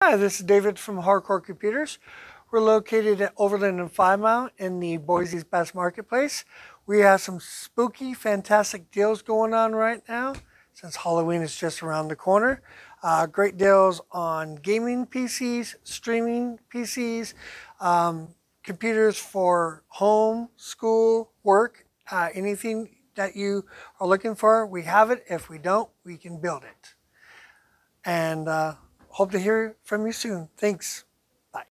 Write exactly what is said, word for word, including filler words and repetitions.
Hi, this is David from Hardcore Computers. We're located at Overland and Five Mile in the Boise's Best Marketplace. We have some spooky, fantastic deals going on right now since Halloween is just around the corner. Uh, great deals on gaming P Cs, streaming P Cs, um, computers for home, school, work, uh, anything that you are looking for, we have it. If we don't, we can build it. And uh, hope to hear from you soon. Thanks.